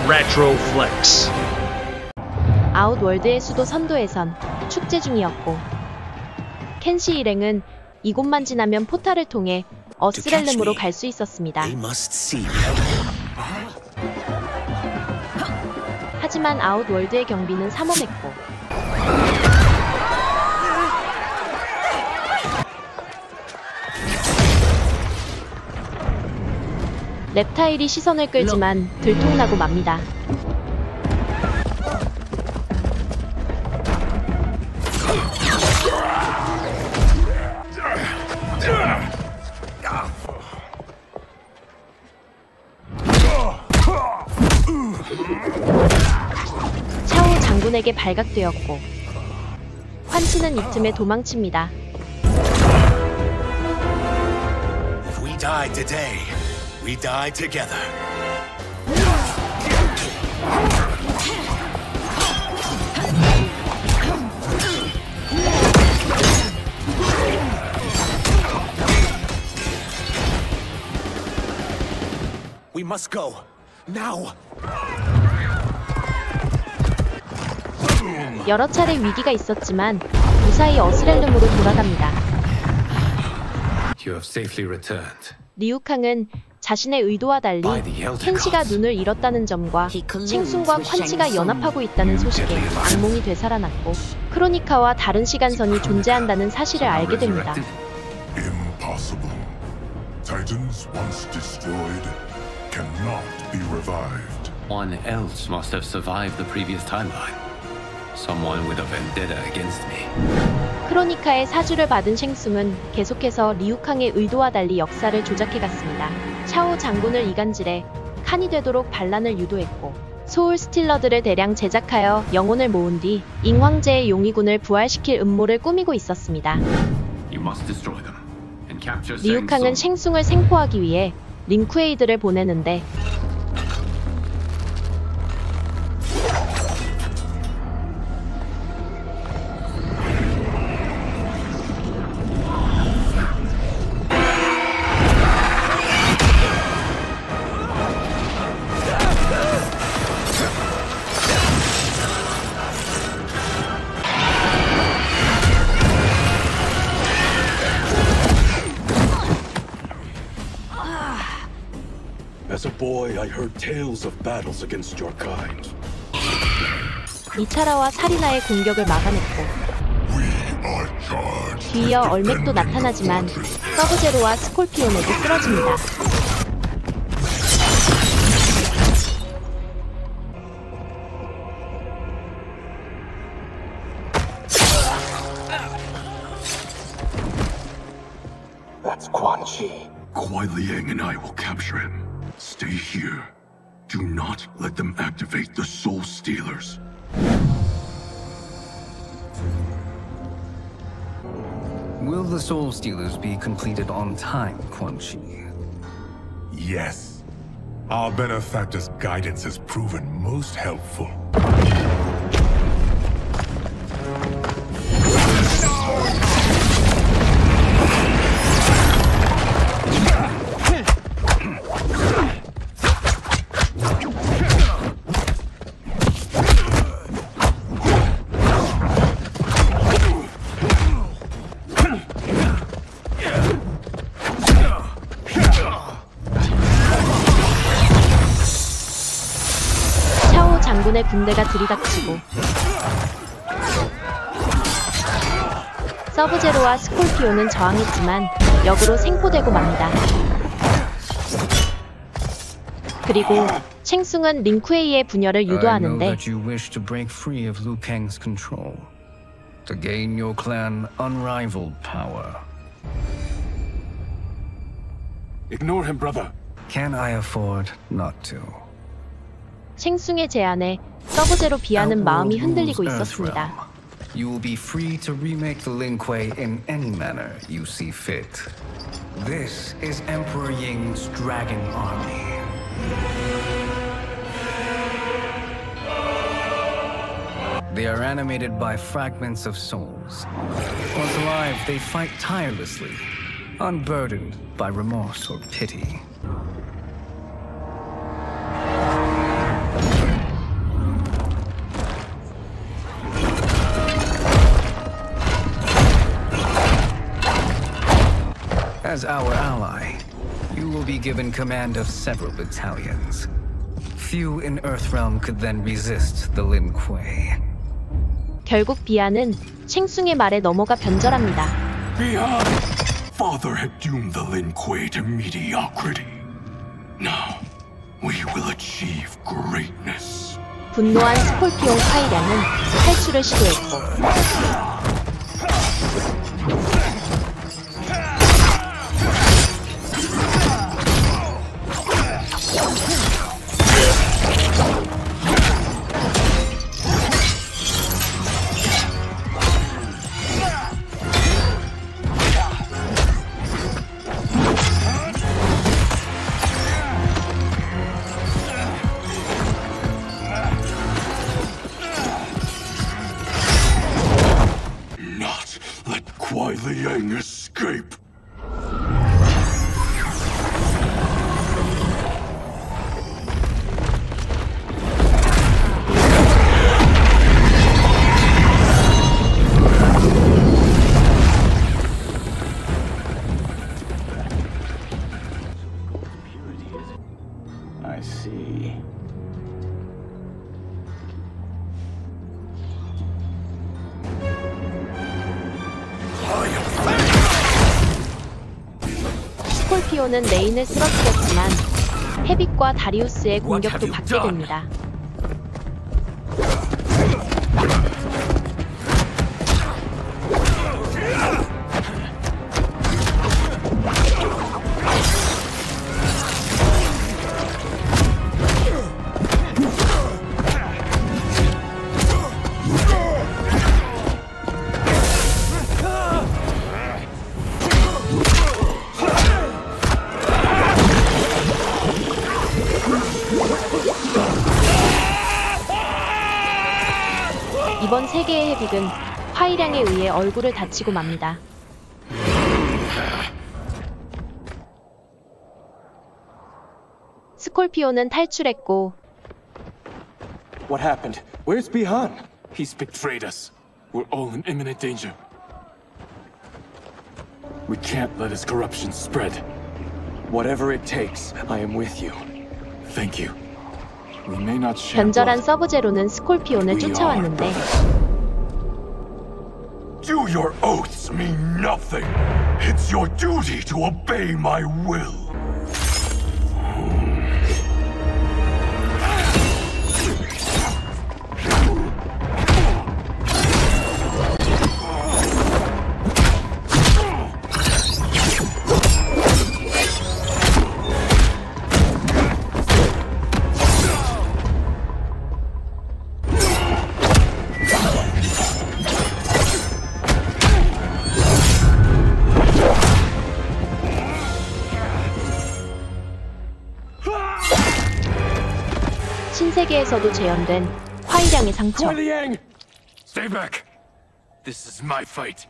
Retro Flex. 아웃월드의 수도 선도에선 축제 중이었고 켄시 일행은 이곳만 지나면 포탈을 통해 어스렐름으로 갈 수 있었습니다. 하지만 아웃월드의 경비는 삼엄했고 rep타일이 시선을 끌지만 들통나고 맙니다. 샤오 장군에게 발각되었고 환치는 이 틈에 도망칩니다. We die today. We die together. We must go now. 여러 차례 위기가 있었지만 무사히 어스렐름으로 돌아갑니다. You have safely returned. 리우캉은 자신의 의도와 달리 켄시가 눈을 잃었다는 점과 챙순과 콴치가 연합하고 있다는 소식에 악몽이 되살아났고 크로니카와 다른 시간선이 존재한다는 사실을 알게 됩니다. Impossible. Titans once destroyed cannot be revived. One else must have survived the previous timeline. Someone with a vendetta against me. 크로니카의 사주를 받은 쉥숭은 계속해서 리우캉의 의도와 달리 역사를 조작해갔습니다. 샤오 장군을 이간질해 칸이 되도록 반란을 유도했고 소울 스틸러들을 대량 제작하여 영혼을 모은 뒤 잉황제의 용의군을 부활시킬 음모를 꾸미고 있었습니다. You must destroy them and capture 리우캉은 쉥숭을 생포하기 위해 링쿠에이드를 보내는데 As a boy, I heard tales of battles against your kind. 니타라와 사리나의 공격을 막아냈고 뒤이어 얼맥도 나타나지만 서브제로와 스콜피온에게 쓰러집니다. That's Quan Chi. Kuai Liang and I will capture him. Stay here. Do not let them activate the Soul Stealers. Will the Soul Stealers be completed on time, Quan Chi? Yes. Our benefactor's guidance has proven most helpful. 장군의 군대가 들이닥치고 서브제로와 스콜피오는 저항했지만 역으로 생포되고 맙니다. 그리고 쉥숭은 링쿠에이의 분열을 유도하는데 I know that you wish to break free of Liu Kang's control, to gain your clan unrivaled power. Ignore him, brother. Can I afford not to? 쉥숭의 제안에 서브제로 비하는 마음이 흔들리고 있었습니다. You will be free to remake the Lin Kuei in any manner you see fit. This is Emperor Ying's Dragon Army. They are animated by fragments of souls. Once alive, they fight tirelessly, unburdened by remorse or pity. As our ally, you will be given command of several battalions. Few in Earthrealm could then resist the Lin Kuei. 결국 비아는 쉥숭의 말에 넘어가 변절합니다. Bian! Father had doomed the Lin Kuei to mediocrity. Now, we will achieve greatness. 분노한 스콜피온 카이량은 탈출을 시도했고 Kuai Liang escape. I see. 스콜피오는 레인을 쓰러뜨렸지만 헤빗과 다리우스의 공격도 받게 됩니다. 이번 세 개의 헤빗은 화이량에 의해 얼굴을 다치고 맙니다. 스콜피오는 탈출했고 What happened? Where's Bihan? He's betrayed us. We're all in imminent danger. We can't let his corruption spread. Whatever it takes, I am with you. Thank you. We may not share 변절한 blood. 서브제로는 스콜피오를 쫓아왔는데 Do your oaths mean nothing? It's your duty to obey my will. 신세계에서도 재현된 화이량의 상처. Kuai Liang! Stay back. This is my fight.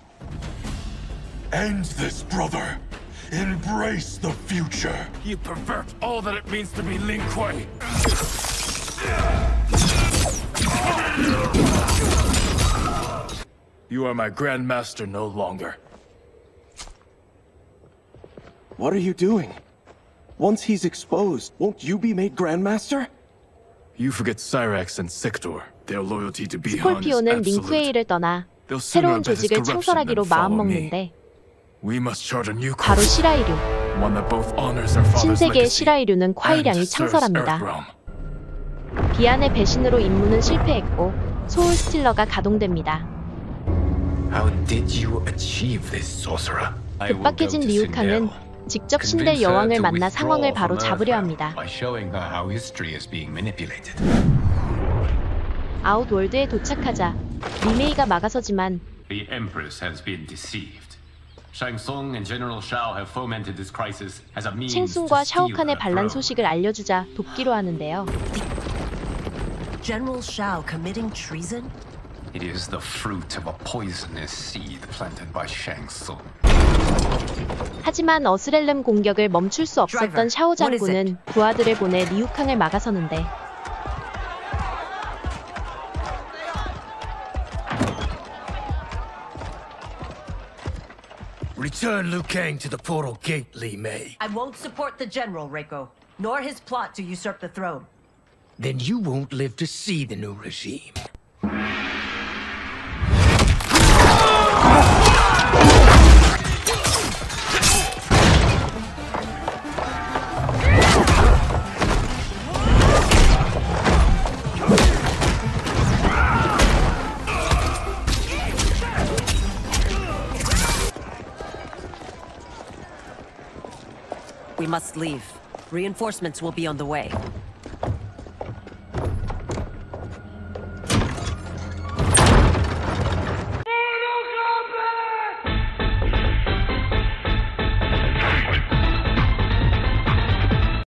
End this, brother. Embrace the future. You pervert all that it means to be Lin Kuei. You are my Grandmaster no longer. What are you doing? Once he's exposed, won't you be made Grandmaster? You forget Cyrax and Sector. Their loyalty to Bihan is 스콜피오는 absolute. 링쿠에이를 떠나 They'll sooner 새로운 bet his 조직을 corruption 창설하기로 than follow me. 마음먹는데 We must chart a new 바로 course, 시라이류. one that both honors our father's 신세계의 legacy 시라이류는 and 콰이량이 serves 창설합니다. Earthrealm. 비안의 배신으로 임무는 실패했고 소울 스틸러가 가동됩니다. How did you achieve this, sorcerer? 급박해진 리우캉은 직접 신들 여왕을 만나 상황을 바로 잡으려 합니다. By showing her how history is being manipulated. 아웃월드에 도착하자 리메이가 막아서지만 The Empress has been deceived. Shang Tsung and General Shao have fomented this crisis as a means to 쉥숭과 steal 샤오칸의 her 반란 throne. 소식을 알려주자 돕기로 하는데요. General Shao committing treason? It is the fruit of a poisonous seed planted by Shang Tsung. 하지만 어스렐름 공격을 멈출 수 없었던 Driver, 샤오 what is 장군은 부하들을 보내 리우캉을 막아서는데 Return Liu Kang to the portal gate, Li Mei. I won't support the general, Reiko, nor his plot to usurp the throne. Then you won't live to see the new regime. We must leave. Reinforcements will be on the way.